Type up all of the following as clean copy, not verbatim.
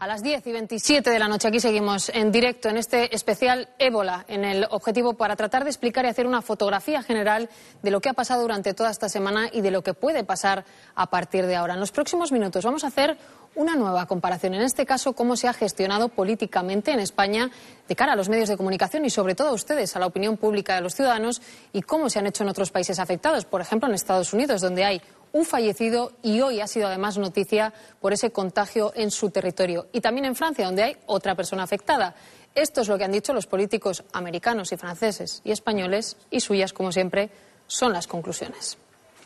A las 10:27 de la noche aquí seguimos en directo en este especial Ébola, en el objetivo para tratar de explicar y hacer una fotografía general de lo que ha pasado durante toda esta semana y de lo que puede pasar a partir de ahora. En los próximos minutos vamos a hacer una nueva comparación, en este caso cómo se ha gestionado políticamente en España de cara a los medios de comunicación y sobre todo a ustedes, a la opinión pública de los ciudadanos, y cómo se han hecho en otros países afectados, por ejemplo en Estados Unidos, donde hay un fallecido y hoy ha sido además noticia por ese contagio en su territorio. Y también en Francia, donde hay otra persona afectada. Esto es lo que han dicho los políticos americanos y franceses y españoles, y suyas, como siempre, son las conclusiones.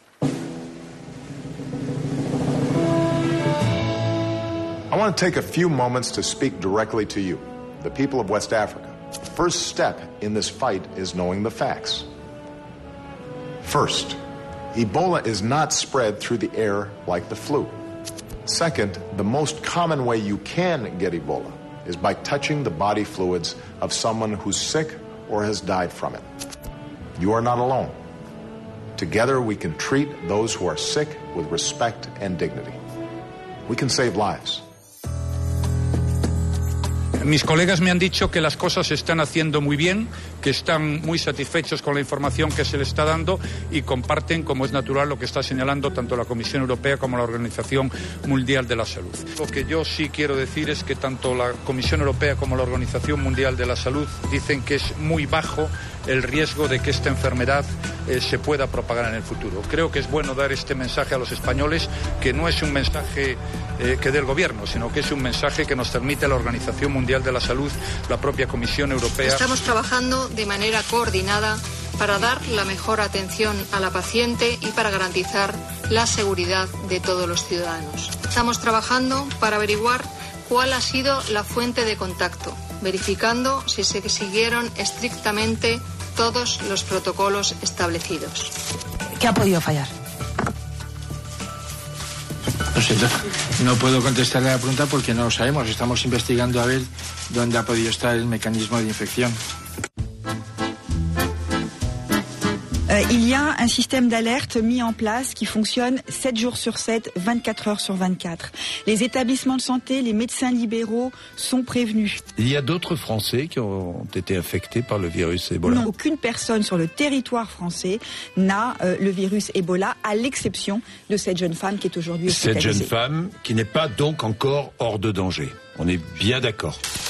I want to take a few moments to speak directly to you, the people of West Africa. The first step in this fight is knowing the facts. First, Ebola is not spread through the air like the flu. Second, the most common way you can get Ebola is by touching the body fluids of someone who's sick or has died from it. You are not alone. Together we can treat those who are sick with respect and dignity. We can save lives. Mis colegas me han dicho que las cosas se están haciendo muy bien, que están muy satisfechos con la información que se les está dando y comparten, como es natural, lo que está señalando tanto la Comisión Europea como la Organización Mundial de la Salud. Lo que yo sí quiero decir es que tanto la Comisión Europea como la Organización Mundial de la Salud dicen que es muy bajo el riesgo de que esta enfermedad se pueda propagar en el futuro. Creo que es bueno dar este mensaje a los españoles, que no es un mensaje que dé el Gobierno, sino que es un mensaje que nos transmite la Organización Mundial de la Salud, la propia Comisión Europea. Estamos trabajando de manera coordinada para dar la mejor atención a la paciente y para garantizar la seguridad de todos los ciudadanos. Estamos trabajando para averiguar cuál ha sido la fuente de contacto, verificando si se siguieron estrictamente todos los protocolos establecidos. ¿Qué ha podido fallar? Lo siento, no puedo contestarle a la pregunta porque no lo sabemos. Estamos investigando a ver dónde ha podido estar el mecanismo de infección. Il y a un système d'alerte mis en place qui fonctionne 7 jours sur 7, 24 heures sur 24. Les établissements de santé, les médecins libéraux sont prévenus. Il y a d'autres Français qui ont été infectés par le virus Ebola. Non, aucune personne sur le territoire français n'a le virus Ebola, à l'exception de cette jeune femme qui est aujourd'hui hospitalisée. Cette jeune femme qui n'est pas donc encore hors de danger. On est bien d'accord.